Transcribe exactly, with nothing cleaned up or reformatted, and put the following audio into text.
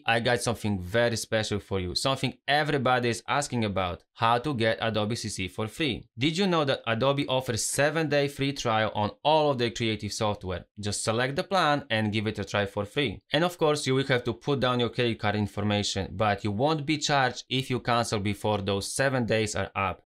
I got something very special for you, something everybody is asking about, how to get Adobe C C for free. Did you know that Adobe offers seven day free trial on all of their creative software? Just select the plan and give it a try for free. And of course, you will have to put down your credit card information, but you won't be charged if you cancel before those seven days are up.